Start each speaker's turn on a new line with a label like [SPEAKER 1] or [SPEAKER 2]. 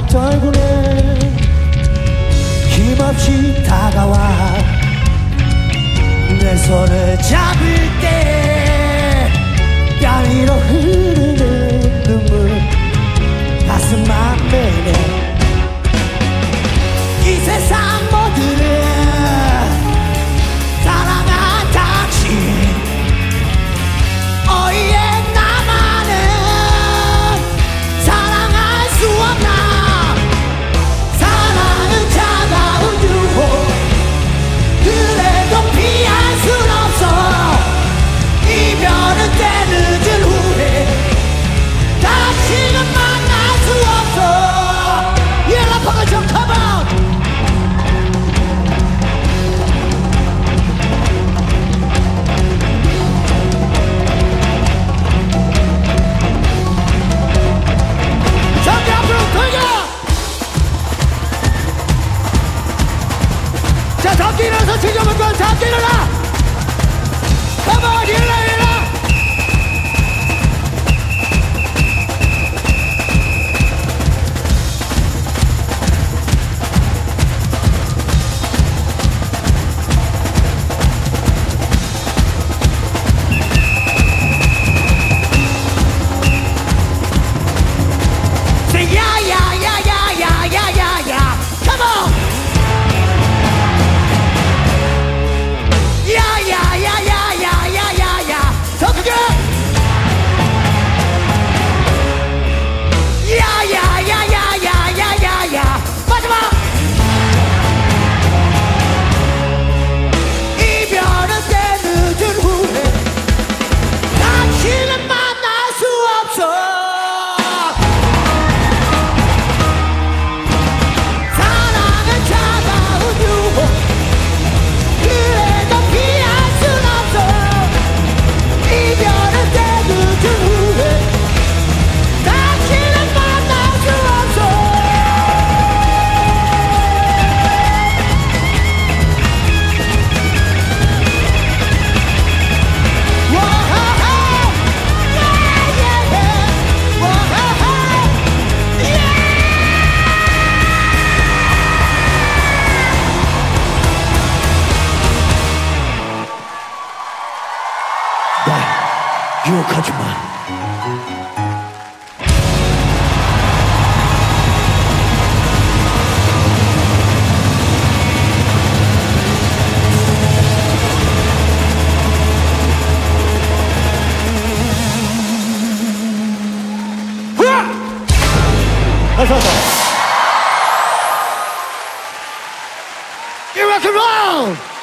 [SPEAKER 1] 떨구네 힘없이 다가와 내 손을 잡을 때 뺨 위로 흐르는 눈물 가슴 맘매네 이 세상 모두를 사랑한 당신 어이에 나만은 사랑할 수 없나 사랑은 차가운 유혹 그래도 피할 순 없어 이별은 때늦은 후회 다시는 만날 수 없어 옐라파가 좀 come on 저기 앞으로 돌려 자 덮기 일어나서 챙겨볼까 덮기 일어나 come on 일어나 유혹하지 마. You rock and roll!